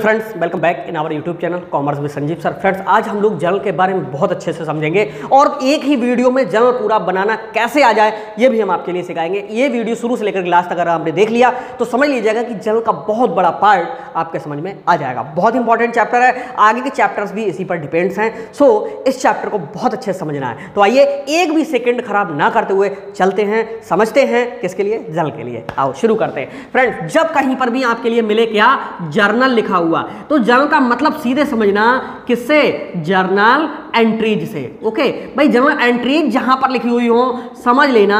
Friends, welcome back in our YouTube channel commerce with Sanjeev sir. Friends, आज हम लोग journal के बारे में बहुत अच्छे से समझेंगे और एक ही वीडियो में जर्नल पूरा बनाना कैसे आ जाए ये भी हम आपके लिए सिखाएंगे। ये वीडियो शुरू से लेकर लास्ट तक अगर आपने देख लिया तो समझ लीजिएगा कि जर्नल का बहुत बड़ा पार्ट आपके समझ में आ जाएगा। बहुत इंपॉर्टेंट चैप्टर है, आगे के चैप्टर्स भी इसी पर डिपेंड्स हैं। सो इस चैप्टर को बहुत अच्छे से समझना है। तो आइए एक भी सेकेंड खराब ना करते हुए चलते हैं, समझते हैं किसके लिए, जर्नल के लिए। आओ शुरू करते हैं। फ्रेंड्स, जब कहीं पर भी आपके लिए मिले क्या, जर्नल लिखा हुआ, तो जर्नल का मतलब सीधे समझना किससे, जर्नल एंट्रीज से। ओके भाई, जर्नल एंट्रीज जहां पर लिखी हुई हो समझ लेना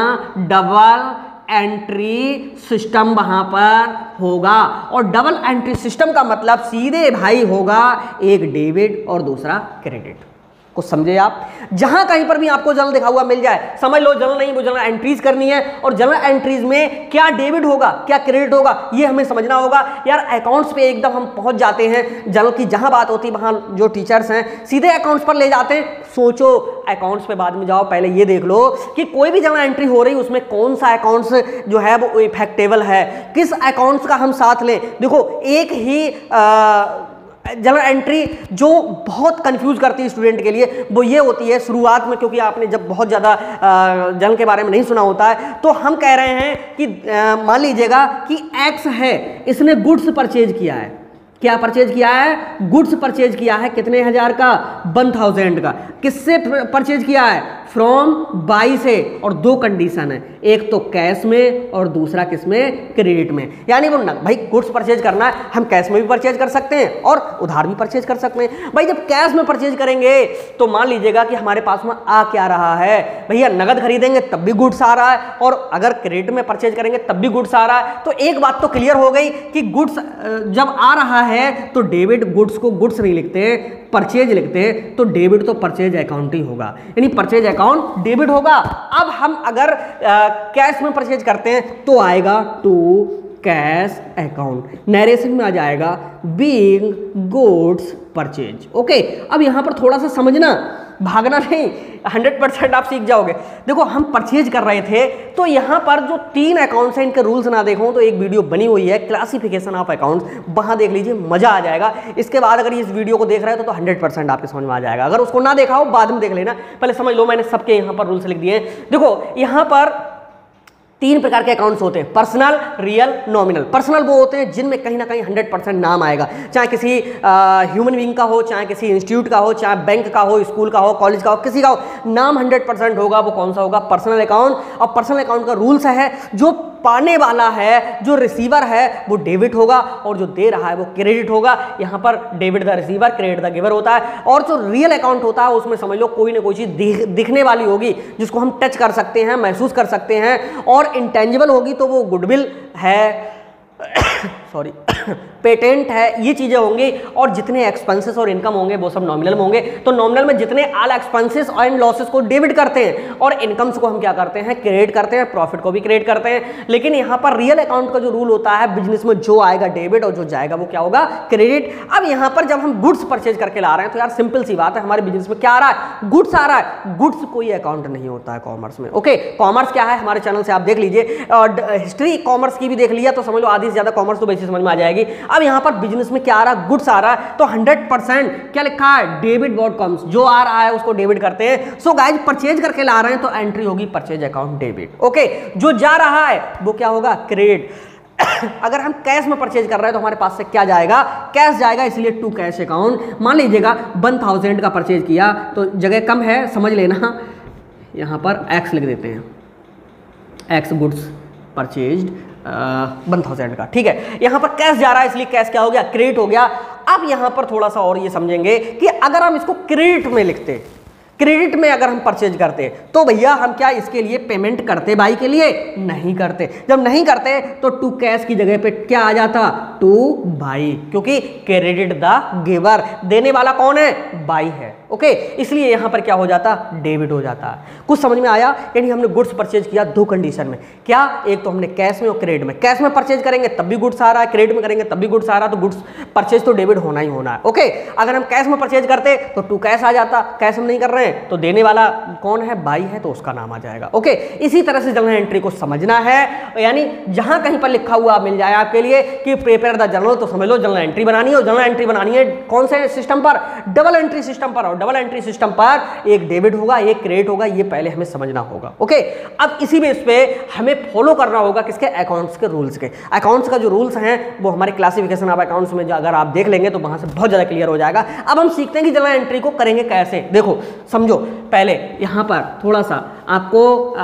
डबल एंट्री सिस्टम वहां पर होगा। और डबल एंट्री सिस्टम का मतलब सीधे भाई होगा एक डेबिट और दूसरा क्रेडिट। कुछ समझे आप? जहां कहीं पर भी आपको जर्नल लिखा हुआ मिल जाए, समझ लो जर्नल नहीं, वो जर्नल एंट्रीज करनी है। और जर्नल एंट्रीज में क्या डेबिट होगा क्या क्रेडिट होगा ये हमें समझना होगा। यार अकाउंट्स पे एकदम हम पहुंच जाते हैं, जर्नल की जहां बात होती है वहां जो टीचर्स हैं सीधे अकाउंट्स पर ले जाते हैं। सोचो अकाउंट्स पे बाद में जाओ, पहले ये देख लो कि कोई भी जर्नल एंट्री हो रही है उसमें कौन सा अकाउंट्स जो है वो इफेक्टेबल है, किस अकाउंट्स का हम साथ लें। देखो एक ही जर्नल एंट्री जो बहुत कंफ्यूज करती है स्टूडेंट के लिए वो ये होती है शुरुआत में, क्योंकि आपने जब बहुत ज़्यादा जर्नल के बारे में नहीं सुना होता है, तो हम कह रहे हैं कि मान लीजिएगा कि एक्स है, इसने गुड्स परचेज किया है। क्या परचेज किया है? गुड्स परचेज किया है। कितने हजार का? 1000 का। किससे परचेज किया है? फ्रॉम बाई से। और दो कंडीशन है, एक तो कैश में और दूसरा किसमें, क्रेडिट में। यानी वो भाई गुड्स परचेज करना है, हम कैश में भी परचेज कर सकते हैं और उधार भी परचेज कर सकते हैं। भाई जब कैश में परचेज करेंगे तो मान लीजिएगा कि हमारे पास में आ क्या रहा है, भैया नगद खरीदेंगे तब भी गुड्स आ रहा है, और अगर क्रेडिट में परचेज करेंगे तब भी गुड्स आ रहा है। तो एक बात तो क्लियर हो गई कि गुड्स जब आ रहा है तो डेबिट गुड्स को गुड्स नहीं लिखते हैं, परचेज लिखते हैं। तो डेबिट तो परचेज अकाउंट ही होगा, यानी परचेज अकाउंट डेबिट होगा। अब हम अगर कैश में परचेज करते हैं तो आएगा टू कैश अकाउंट। नरेशन में आ जाएगा बीइंग गुड्स परचेज। ओके, अब यहां पर थोड़ा सा समझना, भागना नहीं, 100% आप सीख जाओगे। देखो हम परचेज कर रहे थे तो यहां पर जो 3 अकाउंट्स हैं इनके रूल्स ना देखो तो एक वीडियो बनी हुई है क्लासिफिकेशन ऑफ अकाउंट्स, वहां देख लीजिए, मजा आ जाएगा। इसके बाद अगर इस वीडियो को देख रहे हो तो 100% आपके समझ में आ जाएगा। अगर उसको ना देखा हो बाद में देख लेना, पहले समझ लो मैंने सबके यहां पर रूल्स लिख दिए हैं। देखो यहां पर 3 प्रकार के अकाउंट्स होते हैं, पर्सनल, रियल, नॉमिनल। पर्सनल वो होते हैं जिनमें कहीं ना कहीं 100% नाम आएगा, चाहे किसी ह्यूमन बीइंग का हो, चाहे किसी इंस्टीट्यूट का हो, चाहे बैंक का हो, स्कूल का हो, कॉलेज का हो, किसी का हो, नाम 100% होगा। वो कौन सा होगा? Personal account. और पर्सनल अकाउंट का रूल्स है, जो पाने वाला है, जो रिसीवर है वो डेबिट होगा और जो दे रहा है वो क्रेडिट होगा। यहां पर debit the receiver, credit the giver होता है। और जो रियल अकाउंट होता है उसमें समझ लो कोई ना कोई चीज दिखने वाली होगी जिसको हम टच कर सकते हैं, महसूस कर सकते हैं। और इंटेंजिबल होगी तो वो गुडविल है सॉरी पेटेंट है, ये चीजें होंगी। और जितने एक्सपेंसेस और इनकम होंगे वो सब नॉमिनल में होंगे। तो नॉमिनल में जितने ऑल एक्सपेंसेस एंड लॉसेस को डेबिट करते हैं और इनकम्स को हम क्या करते हैं, क्रेडिट करते हैं, प्रॉफिट को भी क्रेडिट करते हैं। लेकिन यहाँ पर रियल अकाउंट का जो रूल होता है, बिजनेस में जो आएगा डेबिट और जो जाएगा वो क्या होगा, क्रेडिट। अब यहाँ पर जब हम गुड्स परचेज करके ला रहे हैं तो यार सिंपल सी बात है, हमारे बिजनेस में क्या आ रहा है, गुड्स आ रहा है। गुड्स कोई अकाउंट नहीं होता है कॉमर्स में। ओके, कॉमर्स क्या है हमारे चैनल से आप देख लीजिए, हिस्ट्री कॉमर्स की भी देख लिया तो समझ लो आधी से ज्यादा कॉमर्स तो बेसिस समझ में आ जाएगी। अब यहां पर बिजनेस में क्या आ रहा है, गुड्स आ रहा है, तो 100% क्या लिखा है, डेबिट व्हाट कम्स, जो आ रहा है उसको डेबिट करते हैं। सो गाइस परचेज करके ला रहे हैं तो एंट्री होगी परचेज अकाउंट डेबिट। ओके, जो जा रहा है वो क्या होगा, क्रेडिट। अगर हम कैश में परचेज कर रहे हैं तो हमारे पास से क्या जाएगा, कैश जाएगा, इसलिए टू कैश अकाउंट। मान लीजिएगा 1000 का परचेज किया तो जगह कम है, समझ लेना, यहां पर एक्स लिख देते हैं, एक्स गुड्स परचेज्ड 1000 का। ठीक है, यहां पर कैश जा रहा है इसलिए कैश क्या हो गया, क्रेडिट हो गया। अब यहां पर थोड़ा सा और ये समझेंगे कि अगर हम इसको क्रेडिट में लिखते, क्रेडिट में अगर हम परचेज करते तो भैया हम क्या इसके लिए पेमेंट करते, बाई के लिए नहीं करते। जब नहीं करते तो टू कैश की जगह पे क्या आ जाता, टू बाई, क्योंकि क्रेडिट द गिवर, देने वाला कौन है, बाई है। ओके, इसलिए यहां पर क्या हो जाता, डेबिट हो जाता। कुछ समझ में आया? यानी हमने गुड्स परचेज किया दो कंडीशन में, क्या, एक तो हमने कैश में और क्रेडिट में। कैश में परचेज करेंगे तब भी गुड्स आ रहा है, क्रेडिट में करेंगे तब भी गुड्स आ रहा है, तो गुड्स परचेज तो डेबिट होना ही होना है। ओके, अगर हम कैश में परचेज करते तो टू कैश आ जाता, कैश हम नहीं कर रहे हैं तो देने वाला कौन है, बाई है, तो उसका नाम आ जाएगा। ओके, इसी तरह से जर्नल एंट्री को समझना है, यानी जहां कहीं पर लिखा हुआ मिल जाए आपके लिए कि प्रिपेयर द जर्नल, तो समझ लो जर्नल एंट्री बनानी है। और जर्नल एंट्री बनानी है कौन से सिस्टम पर, डबल एंट्री सिस्टम पर। और डबल एंट्री सिस्टम पर एक डेबिट होगा, एक क्रेडिट होगा, ये पहले हमें समझना होगा। ओके, अब इसी बेस पे हमें फॉलो करना होगा किसके, अकाउंट्स के रूल्स के। अकाउंट्स का जो रूल्स हैं वो हमारे क्लासिफिकेशन ऑफ अकाउंट्स में अगर आप देख लेंगे तो वहां से बहुत ज्यादा क्लियर हो जाएगा। अब हम सीखते हैं कि जर्नल एंट्री को करेंगे कैसे। देखो समझो, पहले यहां पर थोड़ा सा आपको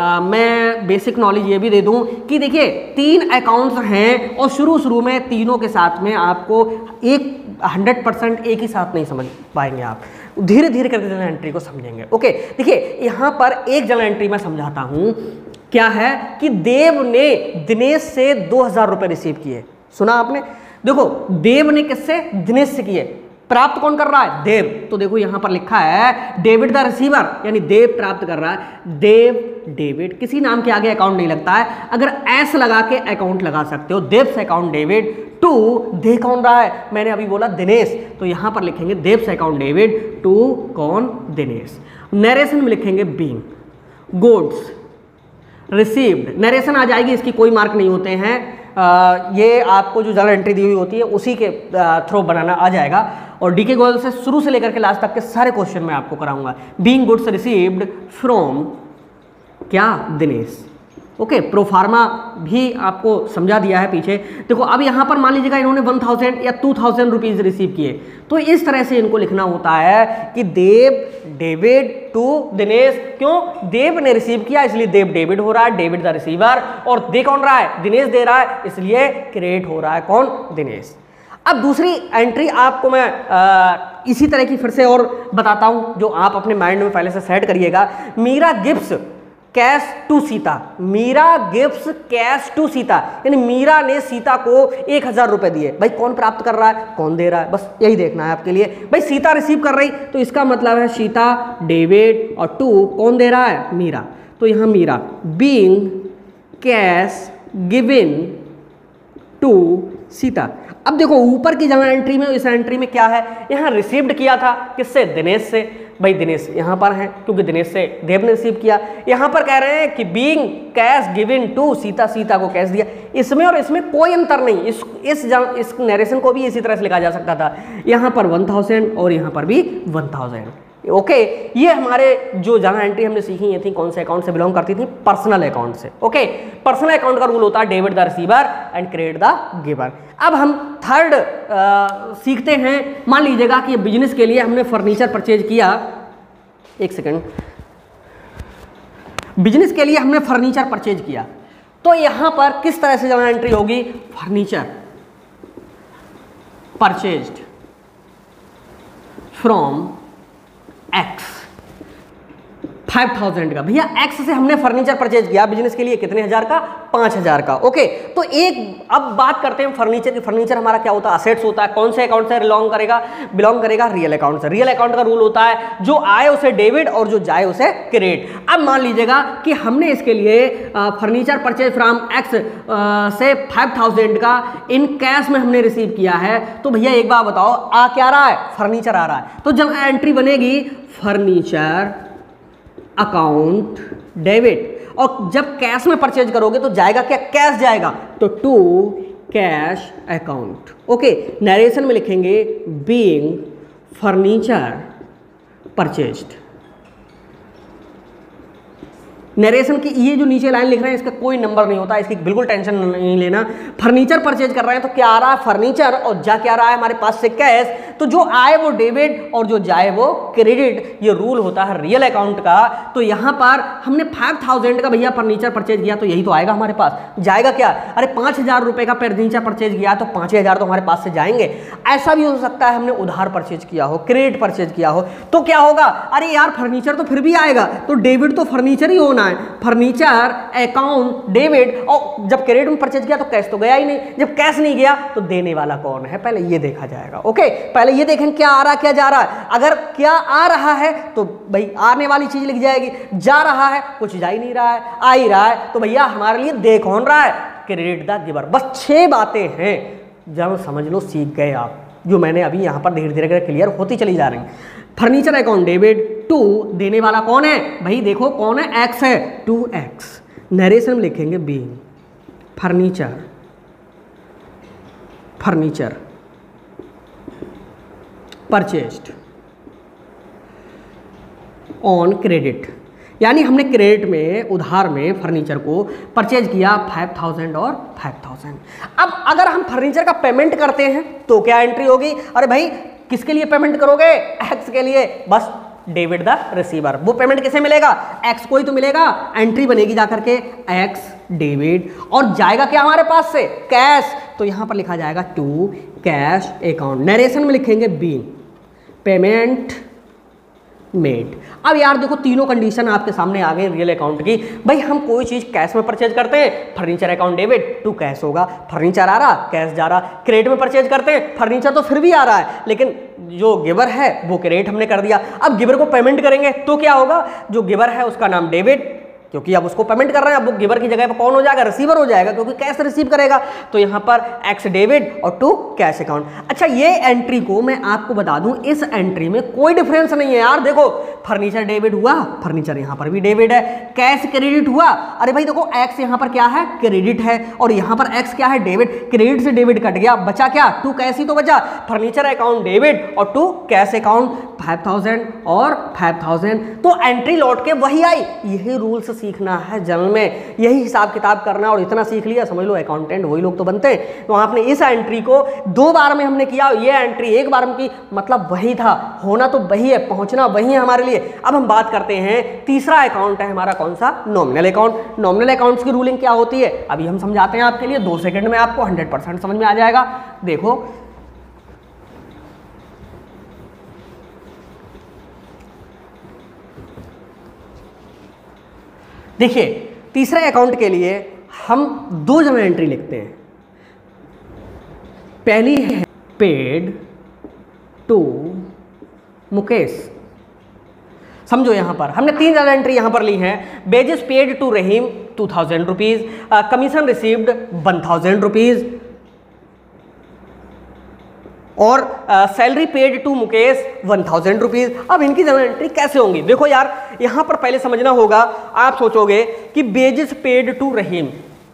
मैं बेसिक नॉलेज ये भी दे दूं कि देखिए 3 अकाउंट्स हैं और शुरू में तीनों के साथ में आपको एक 100% एक ही साथ नहीं समझ पाएंगे, आप धीरे धीरे करके जर्नल एंट्री को समझेंगे। ओके, देखिए यहां पर एक जर्नल एंट्री मैं समझाता हूं, क्या है कि देव ने दिनेश से 2000 रुपए रिसीव किए। सुना आपने? देखो देव ने किससे, दिनेश से किए। प्राप्त कौन कर रहा है, देव। तो देखो यहां पर लिखा है डेबिट द रिसीवर, यानी देव प्राप्त कर रहा है। देव डेबिट, किसी नाम के आगे अकाउंट नहीं लगता है, अगर एस लगा के अकाउंट लगा सकते हो। देव से अकाउंट डेबिट टू, दे कौन रहा है, मैंने अभी बोला दिनेश, तो यहां पर लिखेंगे देव से अकाउंट डेबिट टू कौन, दिनेश। नरेशन में लिखेंगे बीइंग गुड्स रिसीव्ड, नरेशन आ जाएगी, इसकी कोई मार्क नहीं होते हैं। ये आपको जो जर्नल एंट्री दी हुई होती है उसी के थ्रू बनाना आ जाएगा। और डीके गोयल से शुरू से लेकर के लास्ट तक के सारे क्वेश्चन मैं आपको कराऊंगा। बीइंग गुड्स रिसीव्ड फ्रॉम क्या, दिनेश। ओके, प्रोफार्मा भी आपको समझा दिया है पीछे। देखो अब यहां पर मान लीजिएगा इन्होंने 1000 या 2000 रुपीज रिसीव किए, तो इस तरह से इनको लिखना होता है कि देव डेबिट टू दिनेश। क्यों, देव ने रिसीव किया इसलिए देव डेबिट हो रहा है, डेबिट द रिसीवर, और दे कौन रहा है, दिनेश दे रहा है, इसलिए क्रेडिट हो रहा है कौन, दिनेश। अब दूसरी एंट्री आपको मैं इसी तरह की फिर से और बताता हूं, जो आप अपने माइंड में पहले से सेट करिएगा। Meera gives cash to Sita, Meera gives cash to Sita, यानी मीरा ने सीता को 1000 रुपए दिए। भाई कौन प्राप्त कर रहा है, कौन दे रहा है, बस यही देखना है आपके लिए। भाई सीता रिसीव कर रही, तो इसका मतलब है सीता डेबिट, और टू कौन दे रहा है, मीरा। तो यहां Meera being cash given to Sita. अब देखो ऊपर की जर्नल एंट्री में, इस एंट्री में क्या है, यहां रिसीव्ड किया था किससे, दिनेश से। भाई दिनेश यहां पर है क्योंकि दिनेश से देव ने रिसीव किया। यहां पर कह रहे हैं कि being cash given to Sita, Sita को कैश दिया। इसमें और इसमें कोई अंतर नहीं, इस नरेशन को भी इसी तरह से लिखा जा सकता था। यहां पर 1000 और यहां पर भी 1000। ओके, ये हमारे जो जर्नल एंट्री हमने सीखी ये थी कौन से अकाउंट से बिलोंग करती थी, पर्सनल अकाउंट से। ओके, पर्सनल अकाउंट का रूल होता है debit the receiver and credit the giver. अब हम थर्ड सीखते हैं। मान लीजिएगा कि बिजनेस के लिए हमने फर्नीचर परचेज किया, एक सेकंड, बिजनेस के लिए हमने फर्नीचर परचेज किया, तो यहां पर किस तरह से जर्नल एंट्री होगी, फर्नीचर परचेज्ड फ्रॉम एक्स 5000 का। भैया एक्स से हमने फर्नीचर परचेज किया बिजनेस के लिए, कितने हजार का, 5000 का। ओके, तो एक अब बात करते हैं फर्नीचर की। फर्नीचर हमारा क्या होता है, असेट्स होता है। कौन से अकाउंट से बिलोंग करेगा, रियल अकाउंट से। रियल अकाउंट का रूल होता है जो आए उसे डेबिट और जो जाए उसे क्रेडिट। अब मान लीजिएगा कि हमने इसके लिए फर्नीचर परचेज फ्रॉम एक्स से 5000 का इन कैश में हमने रिसीव किया है, तो भैया एक बात बताओ, आ क्या रहा है, फर्नीचर आ रहा है। तो जब एंट्री बनेगी फर्नीचर अकाउंट डेबिट, और जब कैश में परचेज करोगे तो जाएगा क्या, कैश जाएगा, तो to cash account. Okay, narration में लिखेंगे बीइंग फर्नीचर परचेज्ड। नरेशन की ये जो नीचे लाइन लिख रहे हैं इसका कोई नंबर नहीं होता, इसकी बिल्कुल टेंशन नहीं लेना। फर्नीचर परचेज कर रहे हैं तो क्या आ रहा है, फर्नीचर, और जा क्या रहा है हमारे पास से, कैश। तो जो आए वो डेबिट और जो जाए वो क्रेडिट, ये रूल होता है रियल अकाउंट का। तो यहां पर हमने 5000 का भैया फर्नीचर परचेज किया, तो यही तो आएगा हमारे पास। जाएगा क्या, अरे 5000 रुपए का फर्नीचर परचेज किया तो 5000 तो हमारे पास से जाएंगे। ऐसा भी हो सकता है हमने उधार परचेज किया हो, क्रेडिट परचेज किया हो, तो क्या होगा, अरे यार फर्नीचर तो फिर भी आएगा, तो डेबिट तो फर्नीचर ही होना है, फर्नीचर अकाउंट डेबिट। और जब क्रेडिट में परचेज किया तो कैश तो गया ही नहीं, जब कैश नहीं गया तो देने वाला कौन है, पहले ये देखा जाएगा। ओके, पहले ये देखें क्या आ रहा है क्या जा रहा है। अगर क्या आ रहा है तो भाई आने वाली चीज लिख जाएगी, जा रहा है कुछ जा ही नहीं रहा है, आ ही रहा है तो भैया हमारे लिए दे कौन रहा है, क्रेडिट द गिवर। बस 6 बातें हैं, जब समझ लो सीख गए आप, जो मैंने अभी यहाँ पर धीरे धीरे क्लियर होती चली जा रही हैं। फर्नीचर अकाउंट डेबिट टू, देने वाला कौन है भाई, देखो कौन है, एक्स है, 2x। नरेशन में लिखेंगे being, furniture purchased on credit, यानी हमने क्रेडिट में, उधार में फर्नीचर को परचेज किया 5000 और 5000। अब अगर हम फर्नीचर का पेमेंट करते हैं तो क्या एंट्री होगी, अरे भाई किसके लिए पेमेंट करोगे, एक्स के लिए, बस डेबिट द रिसीवर। वो पेमेंट किसे मिलेगा, एक्स को ही तो मिलेगा, एंट्री बनेगी जाकर के एक्स डेबिट, और जाएगा क्या हमारे पास से, कैश, तो यहां पर लिखा जाएगा टू कैश अकाउंट। नरेशन में लिखेंगे बी, पेमेंट मेड। अब यार देखो तीनों कंडीशन आपके सामने आ गए रियल अकाउंट की। भाई हम कोई चीज कैश में परचेज करते हैं, furniture account debit to cash होगा, फर्नीचर आ रहा कैश जा रहा। क्रेडिट में परचेज करते हैं, फर्नीचर तो फिर भी आ रहा है लेकिन जो गिवर है वो क्रेडिट हमने कर दिया। अब गिवर को पेमेंट करेंगे तो क्या होगा, जो गिवर है उसका नाम डेबिट, क्योंकि अब उसको पेमेंट कर रहे हैं, अब वो गिवर की जगह पर कौन हो जाएगा, रिसीवर हो जाएगा, क्योंकि कैश रिसीव करेगा। तो यहाँ पर एक्स डेबिट और टू कैश अकाउंट। अच्छा ये एंट्री को मैं आपको बता दूं, इस एंट्री में कोई डिफरेंस नहीं है यार। देखो फर्नीचर डेबिट हुआ, फर्नीचर यहाँ पर भी डेबिट है, कैश क्रेडिट हुआ, अरे भाई देखो एक्स यहाँ पर क्या है, क्रेडिट है, और यहाँ पर एक्स क्या है, डेबिट। क्रेडिट से डेबिट कट गया, बचा क्या, टू कैश ही तो बचा। फर्नीचर अकाउंट डेबिट और टू कैश अकाउंट, 5000 और 5000, तो एंट्री लौट के वही आई। यही रूल्स सीखना है जनरल में, यही हिसाब किताब करना, और इतना सीख लिया समझ लो अकाउंटेंट वही लोग तो बनते हैं। तो आपने इस एंट्री को 2 बार में हमने किया, ये एंट्री 1 बार में की, मतलब वही था, होना तो वही है, पहुंचना वही है हमारे लिए। अब हम बात करते हैं तीसरा अकाउंट है हमारा कौन सा, नॉमिनल अकाउंट। नॉमिनल अकाउंट्स की रूलिंग क्या होती है अभी हम समझाते हैं आपके लिए, 2 सेकंड में आपको 100% समझ में आ जाएगा। देखो देखिए तीसरे अकाउंट के लिए हम 2 जगह एंट्री लिखते हैं। पहली है पेड टू मुकेश, समझो यहां पर हमने 3 जगह एंट्री यहां पर ली है। Wages paid to Rahim 2000 rupees, commission received 1000 rupees, और salary paid to Mukesh 1000 rupees. अब इनकी जर्नल एंट्री कैसे होंगी, देखो यार यहां पर पहले समझना होगा। आप सोचोगे कि बेजेस पेड टू रहीम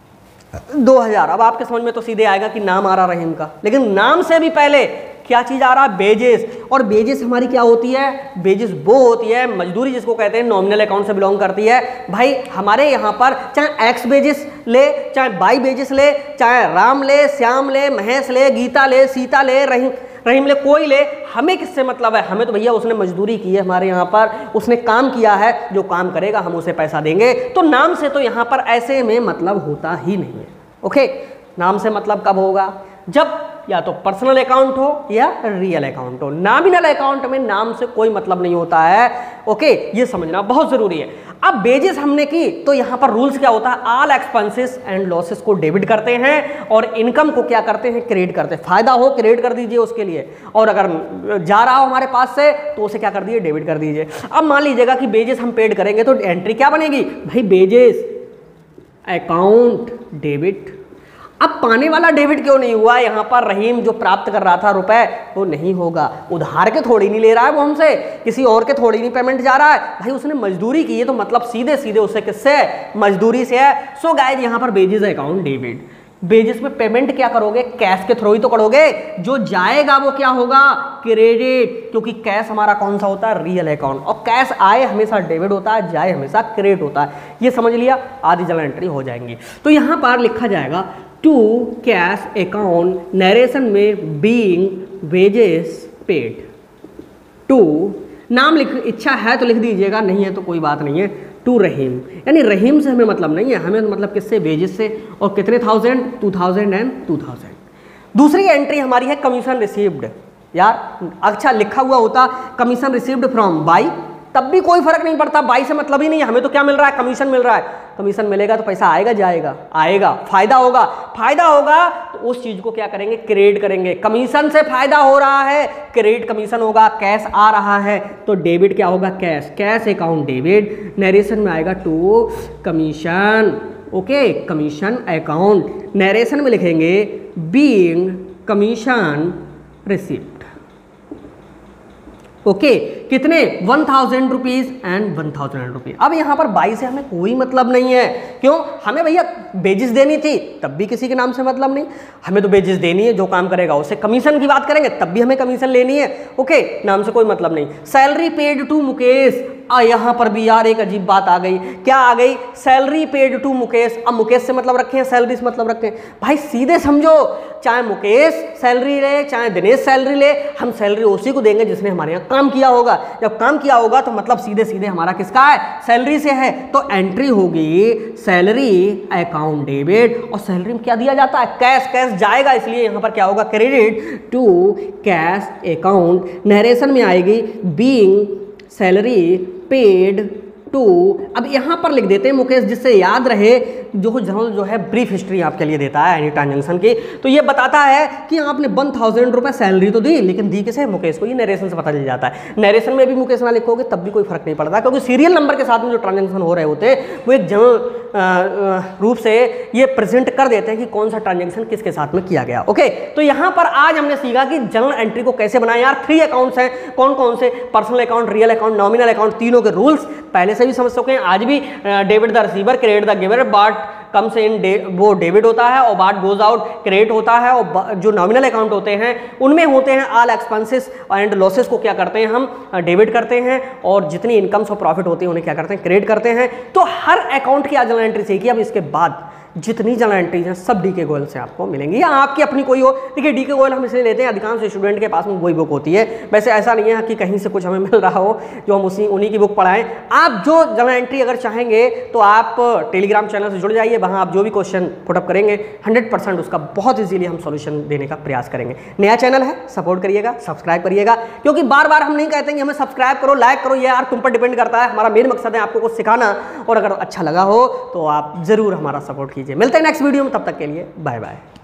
2000, अब आपके समझ में तो सीधे आएगा कि नाम आ रहा रहीम का, लेकिन नाम से भी पहले क्या चीज आ रहा है, बेजेस। और बेजेस हमारी क्या होती है, बेजेस वो होती है मजदूरी जिसको कहते हैं, नॉमिनल अकाउंट से बिलोंग करती है। भाई हमारे यहाँ पर चाहे एक्स बेजेस ले, चाहे वाई बेजेस ले, चाहे राम ले, श्याम ले, महेश ले, गीता ले, सीता ले, रहीम ले, कोई ले, हमें किससे मतलब है, हमें तो भैया उसने मजदूरी की है हमारे यहाँ पर, उसने काम किया है, जो काम करेगा हम उसे पैसा देंगे। तो नाम से तो यहाँ पर ऐसे में मतलब होता ही नहीं है। ओके, नाम से मतलब कब होगा, जब या तो पर्सनल अकाउंट हो या रियल अकाउंट हो। नॉमिनल अकाउंट में नाम से कोई मतलब नहीं होता है। ओके, ये समझना बहुत जरूरी है। अब बेजेस हमने की तो यहां पर रूल्स क्या होता है, ऑल एक्सपेंसेस एंड लॉसेस को डेबिट करते हैं और इनकम को क्या करते हैं, क्रेडिट करते हैं। फायदा हो क्रेडिट कर दीजिए उसके लिए, और अगर जा रहा हो हमारे पास से तो उसे क्या कर दीजिए, डेबिट कर दीजिए। अब मान लीजिएगा कि बेजेस हम पेड करेंगे तो एंट्री क्या बनेगी भाई, बेजेस अकाउंट डेबिट। अब पाने वाला डेबिट क्यों नहीं हुआ, यहां पर रहीम जो प्राप्त कर रहा था रुपए वो नहीं होगा, उधार के थोड़ी नहीं ले रहा है वो हमसे, किसी और के थोड़ी नहीं पेमेंट जा रहा है, भाई उसने मजदूरी की है तो मतलब सीधे सीधे उससे किससे, मजदूरी से है। सो गाइस यहां पर बेजेस अकाउंट डेबिट। बेजेस में पेमेंट क्या करोगे, कैश के थ्रू ही तो करोगे, जो जाएगा वो क्या होगा, क्रेडिट, क्योंकि कैश हमारा कौन सा होता है, रियल अकाउंट, और कैश आए हमेशा डेबिट होता है, जाए हमेशा क्रेडिट होता है। ये समझ लिया, आधी जगह एंट्री हो जाएंगी। तो यहां पर लिखा जाएगा टू कैश अकाउंट, नरेशन में बीइंग वेजेस पेड टू, नाम लिख, इच्छा है तो लिख दीजिएगा, नहीं है तो कोई बात नहीं है, टू रहीम, यानी रहीम से हमें मतलब नहीं है, हमें तो मतलब किससे, वेजेस से, और कितने 1000, 2000 एंड 2000। दूसरी एंट्री हमारी है कमीशन रिसीव्ड। यार अच्छा लिखा हुआ होता कमीशन रिसीव्ड फ्रॉम बाई, तब भी कोई फर्क नहीं पड़ता, बाई से मतलब ही नहीं है, हमें तो क्या मिल रहा है, कमीशन मिल रहा है। कमीशन मिलेगा तो पैसा आएगा जाएगा, आएगा, फायदा होगा, फायदा होगा तो उस चीज को क्या करेंगे, क्रेडिट करेंगे। कमीशन से फायदा हो रहा है, क्रेडिट कमीशन होगा, कैश आ रहा है तो डेबिट क्या होगा, cash, cash account debit, narration में आएगा to commission, okay, commission account, narration में लिखेंगे बीइंग कमीशन रिसिप्ट, ओके, कितने 1000 रुपीज एंड 1000 रुपीज। अब यहाँ पर बाई से हमें कोई मतलब नहीं है, क्यों, हमें भैया बेजिस देनी थी तब भी किसी के नाम से मतलब नहीं, हमें तो बेजिस देनी है, जो काम करेगा उससे कमीशन की बात करेंगे तब भी हमें कमीशन लेनी है, ओके, नाम से कोई मतलब नहीं। सैलरी पेड टू मुकेश, यहाँ पर भी यार एक अजीब बात आ गई, क्या आ गई, सैलरी पेड टू मुकेश। अब मुकेश से मतलब रखे हैं, सैलरी से मतलब रखे हैं, भाई सीधे समझो, चाहे मुकेश सैलरी ले चाहे दिनेश सैलरी ले, हम सैलरी उसी को देंगे जिसने हमारे यहाँ काम किया होगा। जब काम किया होगा तो मतलब सीधे सीधे हमारा किसका है, सैलरी से है, तो एंट्री होगी सैलरी अकाउंट डेबिट, और सैलरी में क्या दिया जाता है, कैश, कैश जाएगा, इसलिए यहाँ पर क्या होगा, credit to cash account. Narration में आएगी बीइंग सैलरी पेड टू, अब यहाँ पर लिख देते हैं मुकेश, जिससे याद रहे, जो है ब्रीफ हिस्ट्री आपके लिए देता है एनी ट्रांजेक्शन की, तो ये बताता है कि आपने 1000 रुपये सैलरी तो दी, लेकिन दी किसे, मुकेश को, ये नरेशन से पता चल जाता है। नरेशन में भी मुकेश ना लिखोगे तब भी कोई फर्क नहीं पड़ता, क्योंकि सीरियल नंबर के साथ में जो ट्रांजेक्शन हो रहे होते हैं वो एक जनरल रूप से ये प्रेजेंट कर देते हैं कि कौन सा ट्रांजेक्शन किसके साथ में किया गया, ओके। तो यहाँ पर आज हमने सीखा कि जर्नल एंट्री को कैसे बनाएं। यार 3 अकाउंट्स हैं, कौन कौन से, personal account, real account, nominal account, तीनों के रूल्स पहले से भी समझ सके हैं, आज भी debit the receiver, credit the giver, what comes in वो डेबिट होता है और बाट गोज आउट क्रेडिट होता है, और जो नॉमिनल अकाउंट होते हैं उनमें होते हैं ऑल एक्सपेंसेस एंड लॉसेस को क्या करते हैं हम, डेबिट करते हैं, और जितनी इनकम्स और प्रॉफिट होती है उन्हें क्या करते हैं, क्रेडिट करते हैं। तो हर अकाउंट की आज जर्नल एंट्री सीखिए। अब इसके बाद जितनी जर्नल एंट्रीज हैं सब डीके गोयल से आपको मिलेंगी, या आपकी अपनी कोई हो। देखिए डीके गोयल हम इसलिए लेते हैं, अधिकांश स्टूडेंट के पास में वही बुक होती है, वैसे ऐसा नहीं है कि कहीं से कुछ हमें मिल रहा हो जो हम उन्हीं की बुक पढ़ाएं। आप जो जर्नल एंट्री अगर चाहेंगे तो आप टेलीग्राम चैनल से जुड़ जाइए, वहाँ आप जो भी क्वेश्चन पुटअप करेंगे 100% उसका बहुत ईजीली हम सोल्यूशन देने का प्रयास करेंगे। नया चैनल है, सपोर्ट करिएगा, सब्सक्राइब करिएगा, क्योंकि बार बार हम नहीं कहते कि हमें सब्सक्राइब करो, लाइक करो, ये यार तुम पर डिपेंड करता है। हमारा मेन मकसद है आपको कुछ सिखाना, और अगर अच्छा लगा हो तो आप जरूर हमारा सपोर्ट कीजिए। मिलते हैं नेक्स्ट वीडियो में, तब तक के लिए बाय बाय।